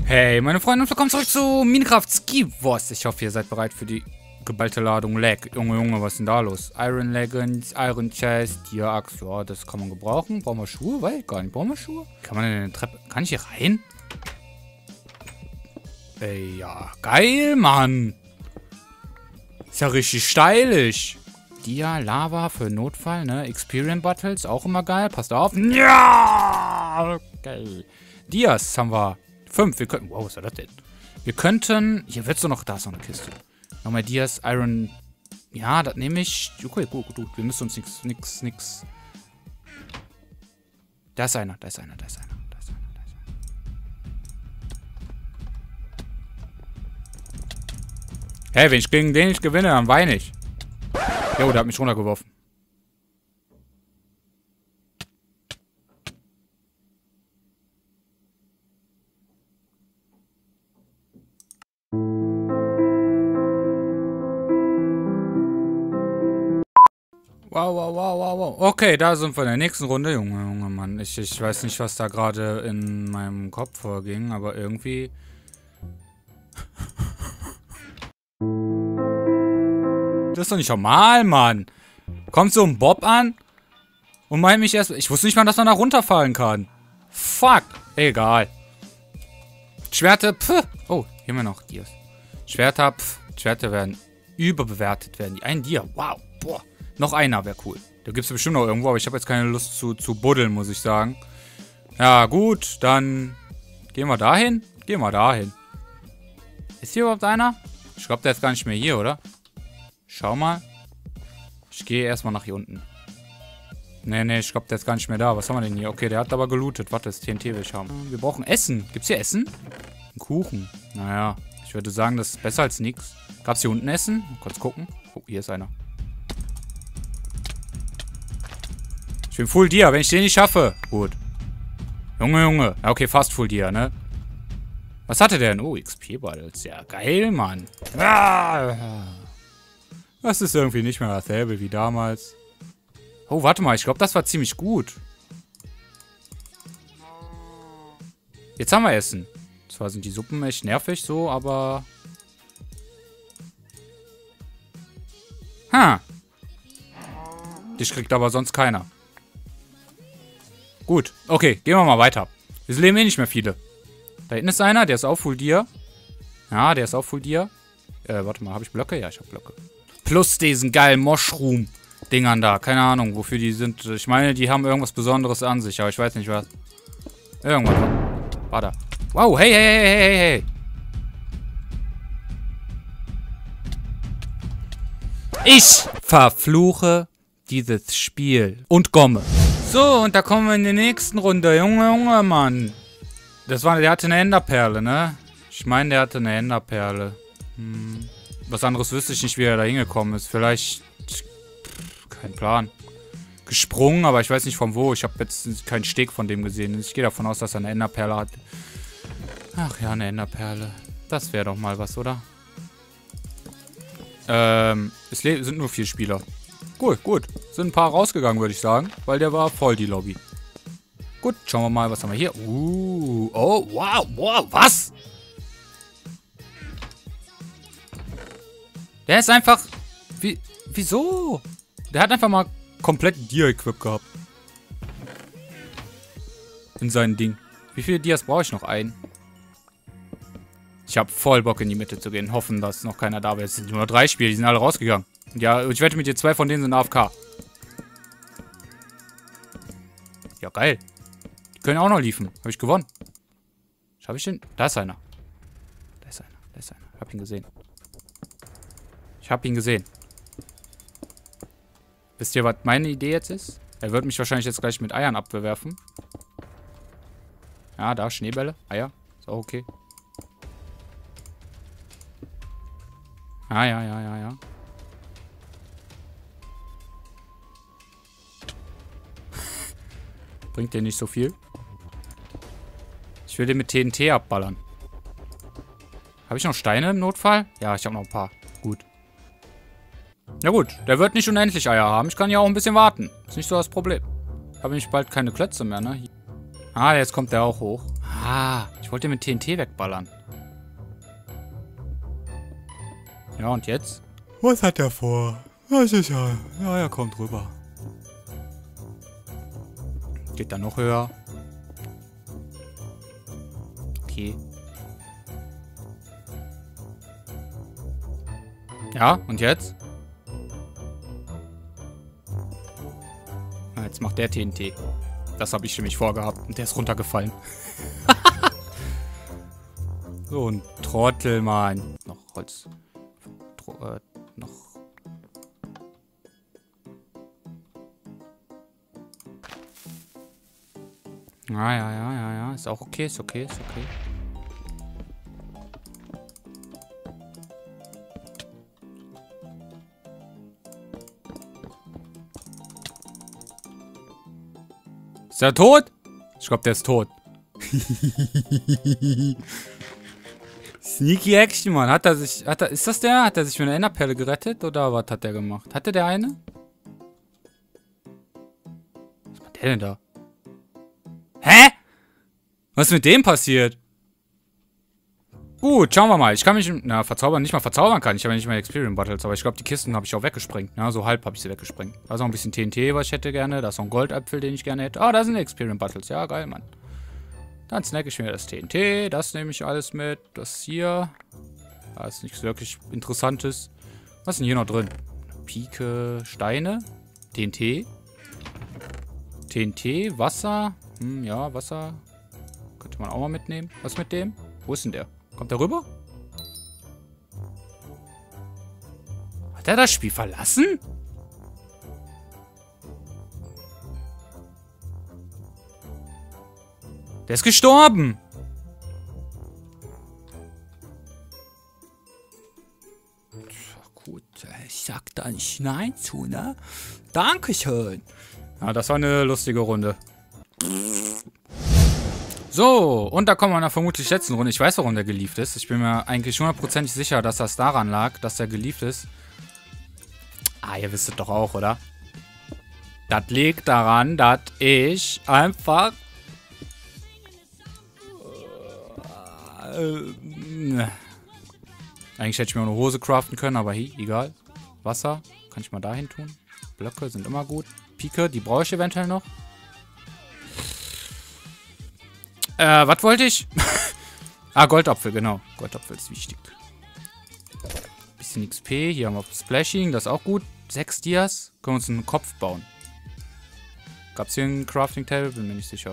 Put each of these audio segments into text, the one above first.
Hey, meine Freunde und willkommen zurück zu Minecraft Ski Wars. Ich hoffe, ihr seid bereit für die geballte Ladung Lag. Junge, was ist denn da los? Iron Leggings, Iron Chest, Tier-Axt, ja, das kann man gebrauchen. Brauchen wir Schuhe? Weiß ich gar nicht. Brauchen wir Schuhe? Kann man denn in eine Treppe? Kann ich hier rein? Ey, ja, geil, Mann. Ist ja richtig stylisch. Dia, Lava für Notfall, ne? Experience Battles, auch immer geil. Passt auf. Ja! Geil. Dias haben wir. 5. Wir könnten. Wow, was ist das denn? Wir könnten. Hier wird's doch noch. Da ist noch eine Kiste. Nochmal Dias, Iron. Ja, das nehme ich. Okay, gut. Wir müssen uns nix. Da ist einer. Hey, wenn ich gegen den nicht gewinne, dann weine ich. Jo, der hat mich runtergeworfen. Wow. Okay, da sind wir in der nächsten Runde. Junge, Mann. Ich weiß nicht, was da gerade in meinem Kopf vorging, aber irgendwie... Das ist doch nicht normal, Mann. Kommt so ein Bob an und meint mich erst... Ich wusste nicht mal, dass man da runterfallen kann. Fuck. Egal. Schwerte, pff. Oh, hier haben wir noch Dias. Schwerter, pff. Schwerter werden überbewertet werden. Die einen Dia. Wow. Boah. Noch einer wäre cool. Da gibt es bestimmt noch irgendwo, aber ich habe jetzt keine Lust zu buddeln, muss ich sagen. Ja, gut. Dann gehen wir dahin. Ist hier überhaupt einer? Ich glaube, der ist gar nicht mehr hier, oder? Schau mal. Ich gehe erstmal nach hier unten. Nee, ich glaube, der ist gar nicht mehr da. Was haben wir denn hier? Okay, der hat aber gelootet. Warte, das TNT will ich haben. Wir brauchen Essen. Gibt's hier Essen? Ein Kuchen. Naja, ich würde sagen, das ist besser als nichts. Gab's hier unten Essen? Mal kurz gucken. Oh, hier ist einer. Ich bin Full Dia, wenn ich den nicht schaffe. Gut. Junge. Ja, okay, fast Full Dia, ne? Was hatte der denn? Oh, XP-Battles. Ja, geil, Mann. Das ist irgendwie nicht mehr dasselbe wie damals. Oh, warte mal. Ich glaube, das war ziemlich gut. Jetzt haben wir Essen. Zwar sind die Suppen echt nervig so, aber... Dich kriegt aber sonst keiner. Gut. Okay, gehen wir mal weiter. Es leben eh nicht mehr viele. Da hinten ist einer, der ist auch Full Dia. Ja, der ist auch Full Dia. Warte mal, habe ich Blöcke? Ja, ich habe Blöcke. Plus diesen geilen Mushroom-Dingern da. Keine Ahnung, wofür die sind. Ich meine, die haben irgendwas Besonderes an sich, aber ich weiß nicht was. Irgendwas. War da. Wow, hey. Ich verfluche dieses Spiel. Und Gomme. So, und da kommen wir in die nächsten Runde. Junge, Mann. Der hatte eine Enderperle, ne? Ich meine, der hatte eine Enderperle. Was anderes wüsste ich nicht, wie er da hingekommen ist. Vielleicht... Kein Plan. Gesprungen, aber ich weiß nicht von wo. Ich habe jetzt keinen Steg von dem gesehen. Ich gehe davon aus, dass er eine Enderperle hat. Ach ja, eine Enderperle. Das wäre doch mal was, oder? Es sind nur 4 Spieler. Gut. Sind ein paar rausgegangen, würde ich sagen. Weil der war voll, die Lobby. Gut, schauen wir mal, was haben wir hier. Oh, wow, was? Der ist einfach... Wieso? Der hat einfach mal komplett Dia-Equip gehabt. In seinem Ding. Wie viele Dias brauche ich noch? Einen. Ich habe voll Bock, in die Mitte zu gehen. Hoffen, dass noch keiner da wäre. Es sind nur 3 Spiele, die sind alle rausgegangen. Ja, ich wette mit dir, 2 von denen sind AFK. Ja, geil. Die können auch noch liefen. Habe ich gewonnen. Schaffe ich den? Da ist einer. Ich habe ihn gesehen. Wisst ihr, was meine Idee jetzt ist? Er wird mich wahrscheinlich jetzt gleich mit Eiern abbewerfen. Ja, da, Schneebälle. Eier. Ist auch okay. Ja. Bringt dir nicht so viel. Ich will den mit TNT abballern. Habe ich noch Steine im Notfall? Ja, ich habe noch ein paar. Gut. Ja gut, der wird nicht unendlich Eier haben. Ich kann ja auch ein bisschen warten. Ist nicht so das Problem. Habe ich bald keine Klötze mehr, ne? Ah, jetzt kommt der auch hoch. Ah, ich Ich wollte mit TNT wegballern. Ja, und jetzt? Was hat er vor? Ja, sicher. Ja, er kommt rüber. Geht dann noch höher. Okay. Ja, und jetzt? Na, jetzt macht der TNT. Das habe ich nämlich vorgehabt. Und der ist runtergefallen. So ein Trottel, Mann. Noch Holz. Noch. Ja. Ist auch okay, ist okay. Ist er tot? Ich glaube, der ist tot. Sneaky Action, Mann. Ist das der? Hat er sich mit einer Enderperle gerettet? Oder was hat der gemacht? Hatte der eine? Was macht der denn da? Hä? Was ist mit dem passiert? Gut, schauen wir mal. Ich kann mich, nicht mal verzaubern kann. Ich habe ja nicht mal Experience Battles, aber ich glaube, die Kisten habe ich auch weggesprengt. Ja, so halb habe ich sie weggesprengt. Da ist noch ein bisschen TNT, was ich hätte gerne. Da ist noch ein Goldapfel, den ich gerne hätte. Ah, da sind Experience Battles. Ja, geil, Mann. Dann snacke ich mir das TNT. Das nehme ich alles mit. Das hier. Da ist nichts wirklich Interessantes. Was ist denn hier noch drin? Pike, Steine. TNT. TNT, Wasser. Ja, Wasser. Könnte man auch mal mitnehmen. Was mit dem? Wo ist denn der? Kommt er rüber? Hat er das Spiel verlassen? Der ist gestorben. Gut, ich sag da nicht Nein zu, ne? Dankeschön. Ja, das war eine lustige Runde. So, und da kommen wir nach vermutlich letzten Runde. Ich weiß, warum der gelieft ist. Ich bin mir eigentlich hundertprozentig sicher, dass das daran lag, dass der gelieft ist. Ah, ihr wisst es doch auch, oder? Das liegt daran, dass ich einfach... Eigentlich hätte ich mir auch eine Hose craften können, aber egal. Wasser kann ich mal dahin tun. Blöcke sind immer gut. Pike, die brauche ich eventuell noch. Was wollte ich? Ah, Goldapfel, genau. Goldapfel ist wichtig. Bisschen XP. Hier haben wir Splashing, das ist auch gut. 6 Dias. Können wir uns einen Kopf bauen. Gab es hier ein Crafting Table? Bin mir nicht sicher.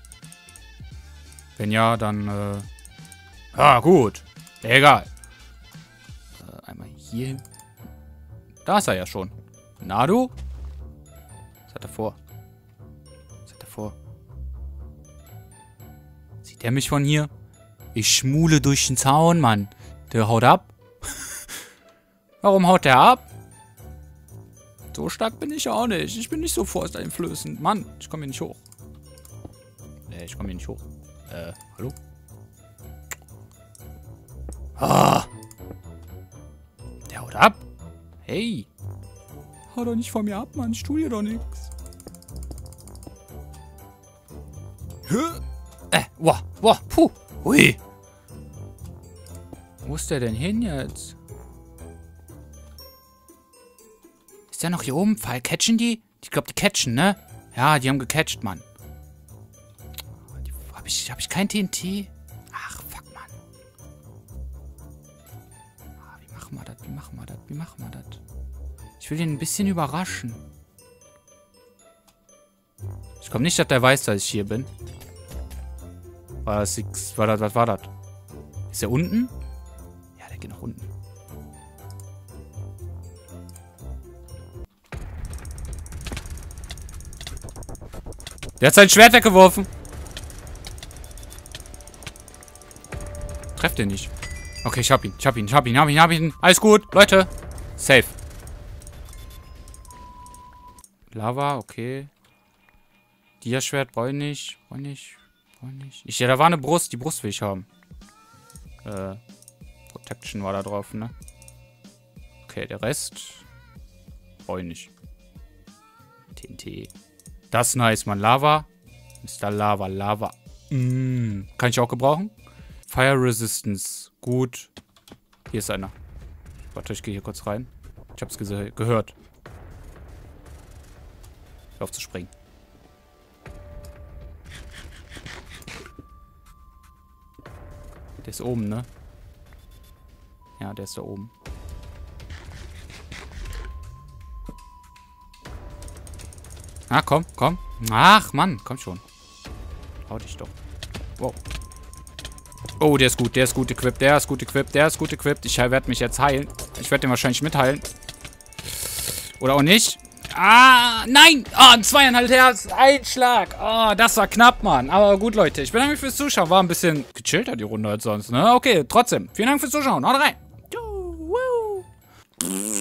Wenn ja, dann, ah, gut. Egal. Einmal hier hin. Da ist er ja schon. Na du? Was hat er vor? Sieht der mich von hier? Ich schmule durch den Zaun, Mann. Der haut ab. Warum haut der ab? So stark bin ich auch nicht. Ich bin nicht so forsteinflößend. Mann, ich komme hier nicht hoch. Ich komme hier nicht hoch. Hallo? Ah! Der haut ab. Hey. Hau doch nicht von mir ab, Mann. Ich tue dir doch nichts. Puh. Ui. Wo ist der denn hin jetzt? Ist der noch hier oben? Catchen die? Ich glaube, die catchen, ne? Ja, die haben gecatcht, Mann. Hab ich kein TNT? Ach, fuck, Mann. Wie machen wir das? Ich will ihn ein bisschen überraschen. Ich glaube nicht, dass der weiß, dass ich hier bin. Was war das? Ist der unten? Ja, der geht nach unten. Der hat sein Schwert weggeworfen. Treff den nicht. Okay, ich hab ihn. Alles gut, Leute. Safe. Lava, okay. Dia-Schwert brauche ich nicht. Ja, da war eine Brust. Die Brust will ich haben. Protection war da drauf, ne? Okay, der Rest brauche ich nicht. TNT. Das ist nice, man. Lava. Mr. Lava. Kann ich auch gebrauchen. Fire Resistance. Gut. Hier ist einer. Warte, ich gehe hier kurz rein. Ich hab's gehört. Hör auf zu springen. Der ist oben, ne? Ja, der ist da oben. Ah, komm, komm. Ach, Mann, komm schon. Hau dich doch. Wow. Oh, der ist gut equipped, der ist gut equipped. Ich werde mich jetzt heilen. Ich werde den wahrscheinlich mitheilen. Oder auch nicht. Ah, nein! Ah, 2,5 Herz. Ein Schlag. Ah, das war knapp, Mann. Aber gut, Leute. Ich bedanke mich fürs Zuschauen. War ein bisschen gechillter die Runde als sonst, ne? Okay, trotzdem. Vielen Dank fürs Zuschauen. Haut rein.